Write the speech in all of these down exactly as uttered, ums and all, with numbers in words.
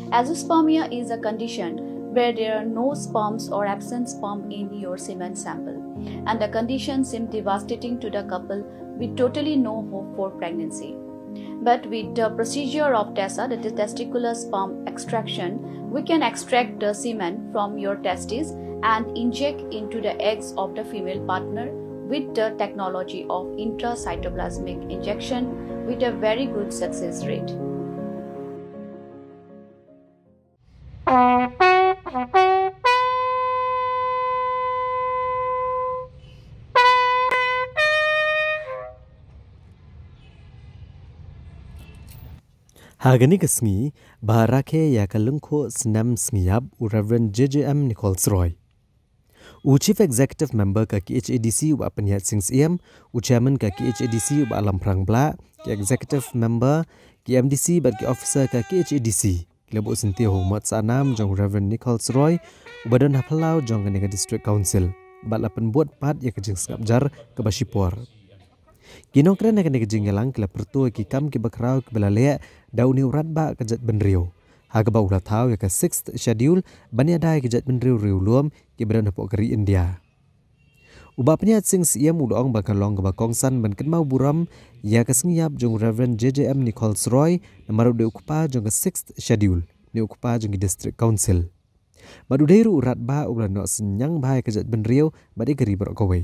Azoospermia is a condition where there are no sperms or absent sperm in your semen sample, and the condition seems devastating to the couple with totally no hope for pregnancy. But with the procedure of T E S A, that is testicular sperm extraction, we can extract the semen from your testes and inject into the eggs of the female partner with the technology of intracytoplasmic injection with a very good success rate. Hagani kasngi baharake ya kalungko snam sngiab u Reverend J J M Nichols Roy. U Chief Executive Member ka K H A D C u Apanyat Sing Siem, u Chairman ka K H A D C u Alam Prang Bla, ki Executive Member ki M D C bat ki Officer ka K H A D C. Kilabo Sintia Humat Sanam jong Reverend Nichols Roy, u Badan Hapalau jong Kanega District Council, bat lapan buat pat ya kejeng skapjar ke Basipor. Kinokran na kanega jinggalang kila pertua ki kam ki bakrau ki belalea dauni urat ba kejat benriu. Haga ba ulat tau ya ka sixth schedule bani adai kejat benriu riu luam ki badan hapok keri India. Uba peniat sing siem udaong bakalong ke bakongsan ban kenmau buram ya ka sengiap jong Reverend J J M Nichols Roy namaru de ukupa jong ka sixth schedule ni ukupa jong ki District Council. Badu deiru urat ba ulan no senyang bahai kejat benriu badi keri berokawai.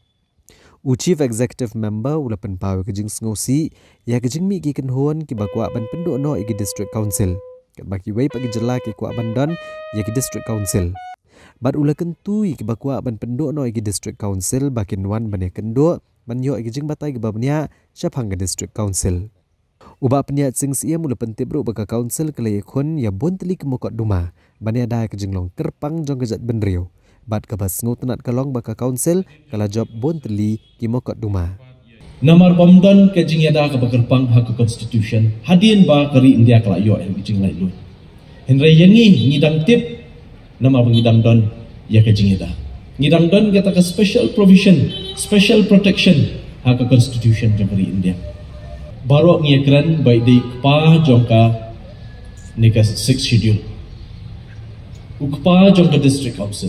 U Chief Executive Member ula penpau kejing sengosi ya kejing mi ki kenhuan ki bakwa ban penduk no iki District Council kat baki wei pagi jela ki kwa bandon ya ki District Council bat ula kentui ki bakwa ban penduk no iki District Council bakin wan ban kenduk ban yo iki jing batai ki babnya syapang ke District Council uba peniat sing sia ula pentibru baka council kelai khon ya bonteli ke mokot duma ban ya dai kejing long kerpang jong kejat benriu bat kabas ngutenat kalong baka council kala job bonteli ki mokot duma. Namar pamdan kejing yada ka bakerpang hak constitution hadin ba kari India kala yo yang kejing lai lu. Henry yangi ngidang tip namar ngidang don ya kejing yada. Ngidang don kata ka special provision, special protection hak constitution jong kari India. Baru ngiyakran by di pa jongka nika sixth schedule. Ukpa jongka district council.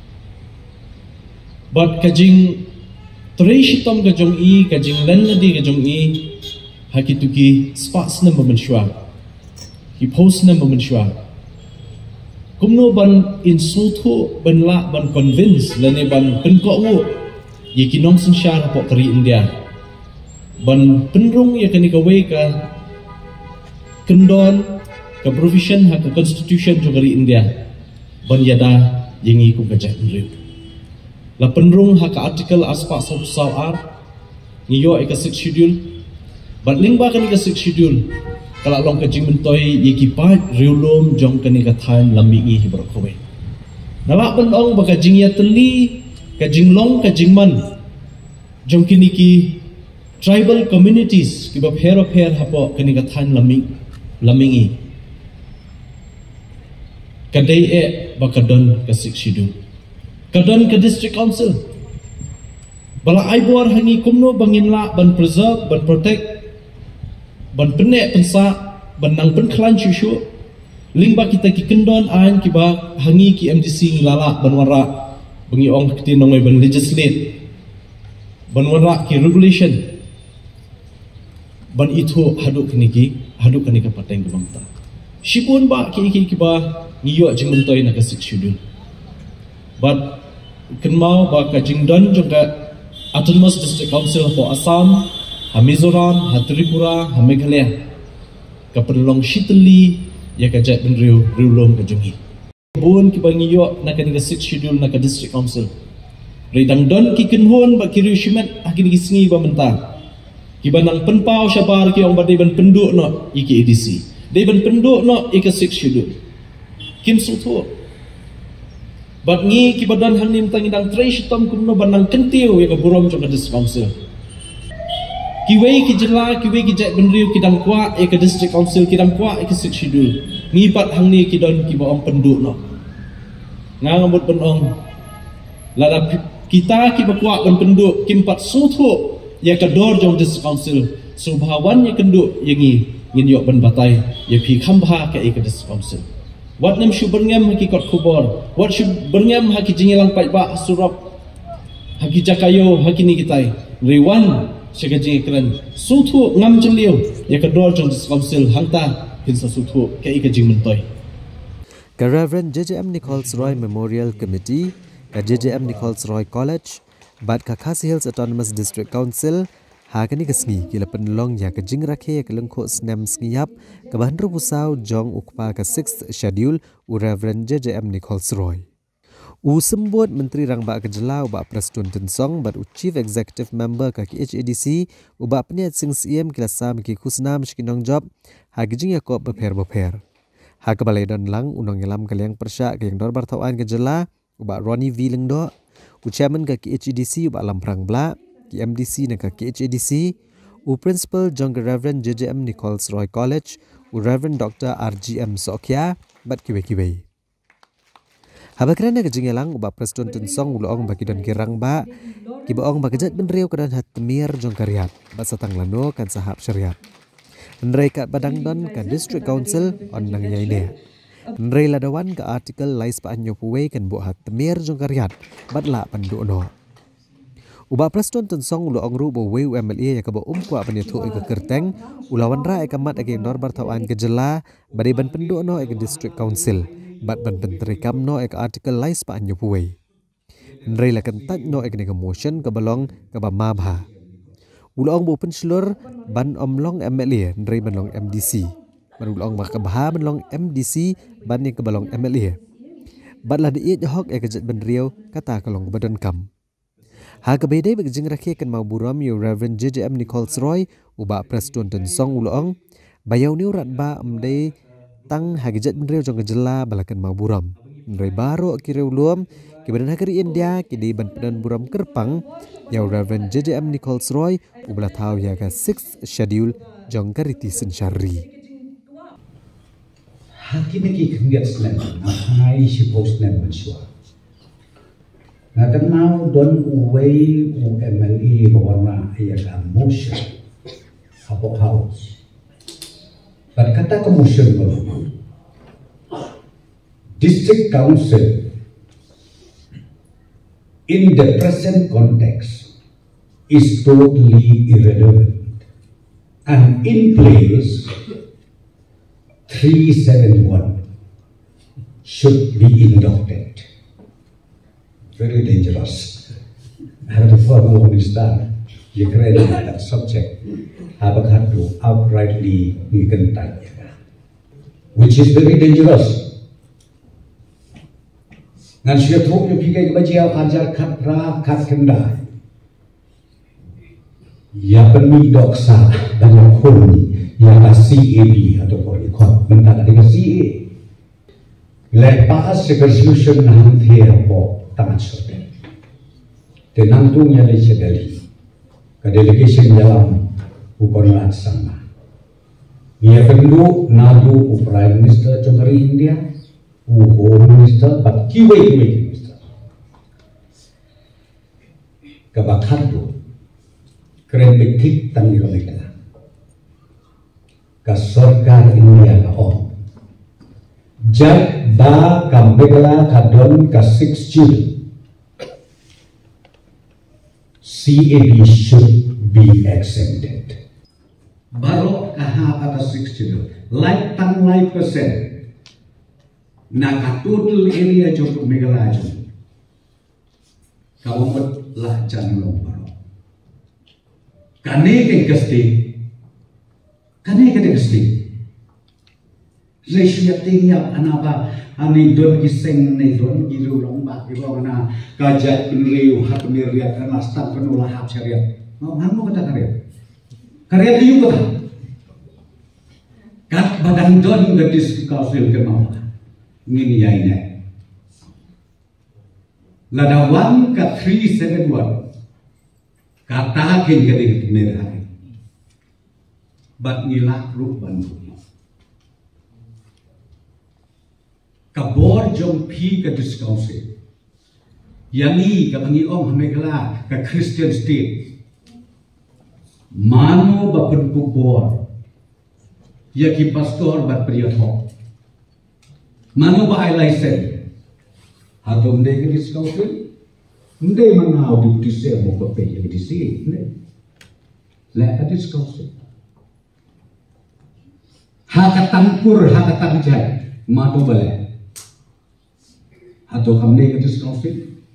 But kajing Tereshitom kajong i, kajing lanadi kajong i, hakituki spots na mamanswa, hipos na mamanswa. Kumno ban insulto ban la ban convince lane ban penkowo, yikinong sensyar po kari India. Ban penrung ya kanikaway ka kendon ka provision ha ka constitution jo kari India. Ban yada yengi ku kajak nriu. La penrung haka artikel aspa sab sawar ngiyo eka sixth schedule bat lingba kan eka sixth schedule kala long kajing mentoy yeki pat riulum jong kan eka than lamingi hibrokwe nala penong baka jing ya teli kajing long kajing man jong kini ki tribal communities ki bab hero pair hapo kan eka than laming lamingi kadai e baka don ka sixth schedule kadon ke district council bala aibuar hangi kumno bangin la ban preserve ban protect ban penek pensa ban nang pen klan syusyu lingba kita ki kendon an ki ba hangi ki M D C ngilala ban wara bangi ong kiti nongoi ban legislate ban wara ki regulation ban itu haduk kini ki haduk kini ka pateng bangta shipun ba ki ki ki ba ngiyo jimentoy na ka sixth schedule but kenmau ba kajing don juga Autonomous District Council po Assam, ha Mizoram, ha Tripura, ha Meghalaya. Kapelong shitli ya kajat benriu riulom kajungi. Bun ki bangiyo na kaniga sixth schedule na ka District Council. Ridang don ki kenhon ba kiriu shimet ha kini singi ba menta. Ki banang penpau syabar ki ong badai ban penduk no iki A D C. Dai ban penduk no ika sixth schedule. Kim sutu bat ngi ki badan hang nim tangidang trace tom kumno banang kentiu ya ka burom jong ka District Council. Ki wei ki jela ki wei ki jat benriu ki dang kwa ya ka District Council ki dang kwa ya ka sixth schedule. Ngi bat hang ni ki don ki ba ong penduk no. Nga ngambut benong lada kita ki ba kwa ban penduk kim pat sutu ya ka dor jong District Council. Subhawan ya kenduk ya ngi ngin yo ban batai ya pi khambha ka ya ka District Council. Wat nem shu berngam haki kot kubor. Wat shu berngam haki jingilang pai ba surap. Haki jakayo haki ni kitai. Rewan sega jingikran. Sutu ngam jengliu. Ya kedor jong council hangta kinsa sutu ke ika jing mentoy. Ka Reverend J J M Nichols Roy Memorial Committee, ka J J M Nichols Roy College, bat ka Khasi Hills Autonomous District Council, Hagani kesngi kila penlong ya ke jing rakhe ke lengko snem sngiap ke bahan rubusau jong ukpa ke sixth schedule u Reverend J J M Nichols Roy. U sembut Menteri Rangba Kejelau ba Preston Tensong bat u Chief Executive Member ka K H A D C u ba peniat sing siem kila sam ki kusnam shkinong job hagi jing ya ko beper beper. Ha ke balai don lang unong ngelam kaliang persya ke yang dor bartawan Kejela u ba Ronnie V Lengdo u Chairman ka K H A D C u ba Lamprang Bla K M D C naka K H A D C, u Principal Jong Reverend J J M Nichols Roy College, u Reverend Doctor R G M Sokya, bat kiwe-kiwe. Habakran na kajingelang uba Preston Tensong uloong bagi don kirang ba, kibaong bagajat benriau kadan hat temir jong karyat, bat satang lano kan sahab syariat. Nrai kat badang don ka District Council on nang yaine. Nrai ladawan ka artikel lais pa anyo puwe kan bu hat temir jong karyat, bat la pandu no. Uba Preston Tensong ulo ongru bo we U M L A ya kabo umku apani thu eka kerteng ulawan ra eka mat eka nor bartawan Kejela bari ban pendu no eka District Council bat ban penteri kam no eka artikel lais pa anyo puwe. Nrei la kentat no eka nega motion ke balong ke ba mabha. Ulo ong bo penslur ban omlong M L A nrei ban long M D C. Ban ulo ong ba kebaha ban long M D C ban ni ke balong M L A. Bat la di it hok eka jet ban riau kata kalong badan kam. Ha kabedai bagi jing rakhe kan mau buram yo Reverend J J M Nichols Roy uba Preston Tensong uloong bayau ni urat ba amdai tang hagijat benreu jong Kejela balakan mau buram nrei baro kireu luam kibadan hakari India kidi ban pedan buram kerpang yo Reverend J J M Nichols Roy ubla thau ya ka sixth schedule jong kariti sensyari hakime ki khngiat slam hai shi post nem mansua. Nah, kenal don uwei U M L A bawarna ayakan motion apa house. Pada kata ke motion baru, District Council in the present context is totally irrelevant and in place three seventy-one should be inducted. Very dangerous. I have the former minister, you credit that subject, have a had to outrightly ikentai, which is very dangerous. Nan siya thuk yung pigay bajiyaw ajar kat ra kat kenda. Ya penmidok sa dan kun ya C A B atau pun ikut mentang dengan C A. Lepas resolution nanti apa? Tamat sorte. Tenantunya leche Delhi. Ke delegation dalam ukorna sama. Ia pendu nadu u Prime Minister Chokari India, u Home Minister, but kiwe kiwe Minister. Kebakat tu, keren betik tangi mereka. Ke Sarkar India ka om. Jad ba kambegala kadon ka six June. C A B should be exempted. Baru kahapa ka six June. Like tang like percent. Na ka total area jok megala jok. Kawamot lah janlong baru. Kane ke gasti. Kane ke gasti. Resya tinggal anapa ani don kiseng ne don gilu lomba gilu mana kajat penriu hak peniriat kan lastan penulah hak syariat. Mau mau kata karya. Karya itu kata. Kat badan don gadis kausil ke mau. Ngini ya ini. Ladawan ke three seventy-one. Katakin kedik merah. Bat ngilak rup bantu. Kabor jong pi ke diskausi, yangi kabangi om hamegala ke Christian State, mano bapen kubor, yaki pastor bat priyathok, Mano ba ay laisen? Hatom de ke discussion? Hindi mga auditise mo ko pe yung disi. Leka discussion. Hakatampur hakatangjay. Mano ba le? Hato kamne ke discussion?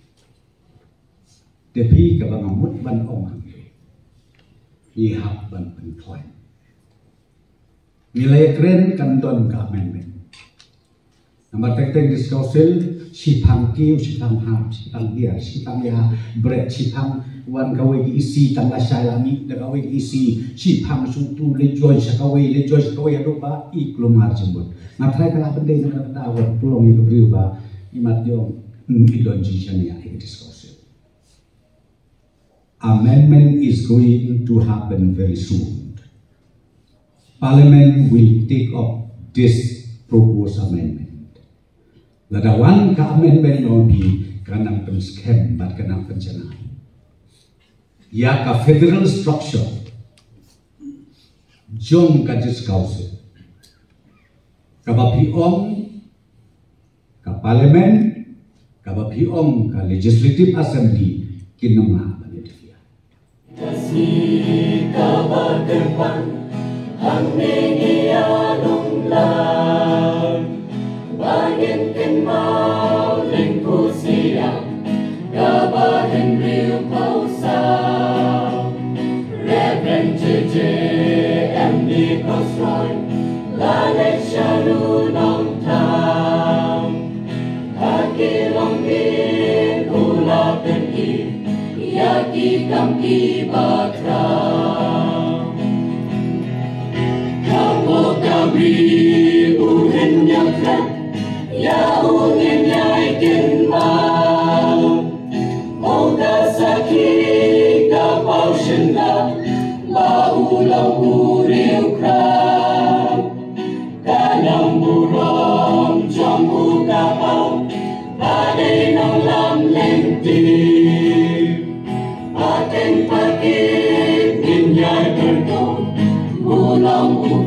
Tapi kabangamut ban omang. Ihap ban pentoy. Nilai keren kanton ka amendment. Nomor tektek discussion si pangkiu si pang hap si pang dia si pang ya bread si pang wan kawai isi tangga syalami da kawai isi si pang sutu le joy sa kawai le joy sa kawai ado ba iklumar jembut. Natrai kala pendai na kata awat pulong itu beriu ba imat yong idon jijan ya discussion. Amendment is going to happen very soon. Parliament will take up this proposed amendment. Ladawan ka amendment nobi kanang penskem bat kanang pencenai. Ya ka federal structure jong ka discussion. Kabapiong ka parliament, kabapiong ka legislative assembly kinunga panitia. Kasih kabar depan hangning ianong lang bangin mau lingku siang kabahin riu pausang Reverend J J M D Crossroy Lalet Shalu Nong Tam Haki Longin Ula Peni Yaki Kamki Bakram Kamu Kabri Uhin Nyakrat Ya ungin yaikin mau Oga saki kapau shinda Maulang uriu kram Kanyang burong jambu kapau Padai nang lam lenti Ating pagin Inyay bertong Ulang uriu